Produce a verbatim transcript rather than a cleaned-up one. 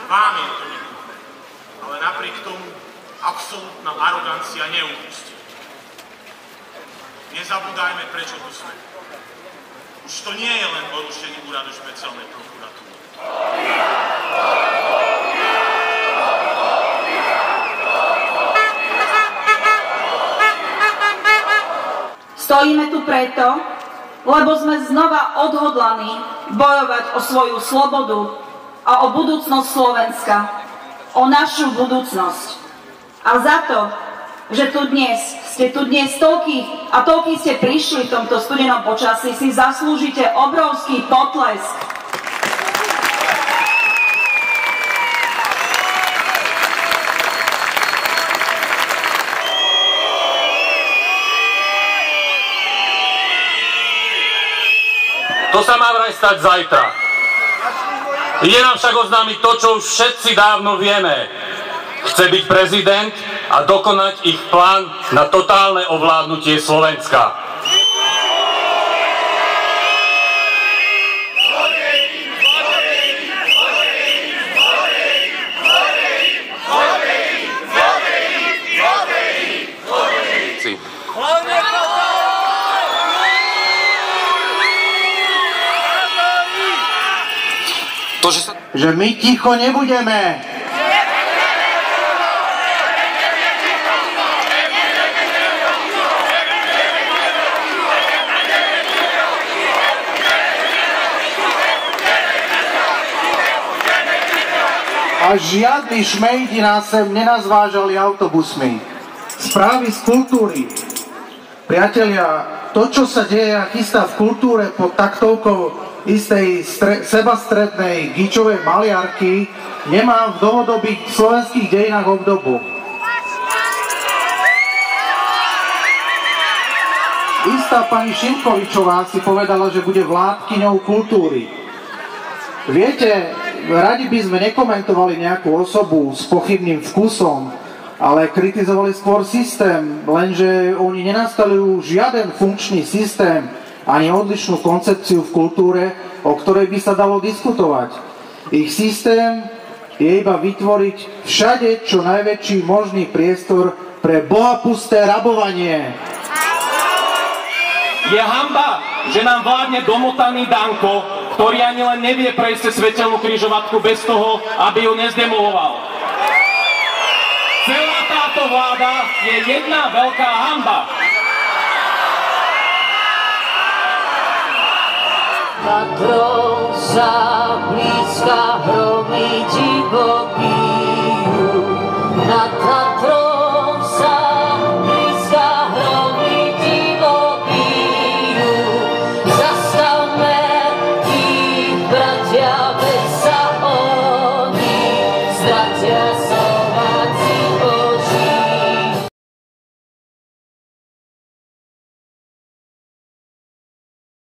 Vám je to nepochopné. Ale napriek tomu absolútna arogancia neupustí. Nezabúdajme, prečo tu sme. Už to nie je len porušenie úradu špeciálnej prokuratúry. Stojíme tu preto, lebo sme znova odhodlaní bojovať o svoju slobodu a o budúcnosť Slovenska, o našu budúcnosť. A za to, že tu dnes, ste tu dnes toľkí a toľkí ste prišli v tomto studenom počasí, si zaslúžite obrovský potlesk. To sa má vraj stať zajtra. Ide nám však oznámiť to, čo už všetci dávno vieme. Chce byť prezident a dokonať ich plán na totálne ovládnutie Slovenska. To, že, sa... že my ticho nebudeme. A žiadni šmejdi nás sem nenazvážali autobusmi. Správy z kultúry. Priatelia, to, čo sa deje a chystá v kultúre pod taktovkou istej stre- sebastrednej gíčovej maliarky, nemá v dlhodobých slovenských dejinách obdobu. Istá pani Šimkovičová si povedala, že bude vládkyňou kultúry. Viete, radi by sme nekomentovali nejakú osobu s pochybným vkusom, ale kritizovali skôr systém, lenže oni nenastalujú žiaden funkčný systém, ani odlišnú koncepciu v kultúre, o ktorej by sa dalo diskutovať. Ich systém je iba vytvoriť všade čo najväčší možný priestor pre bohapusté rabovanie. Je hanba, že nám vládne domotaný Danko, ktorý ani len nevie prejsť cez svetelnú križovatku bez toho, aby ju nezdemoloval. Celá táto vláda je jedna veľká hanba. Tak sa blízka hromy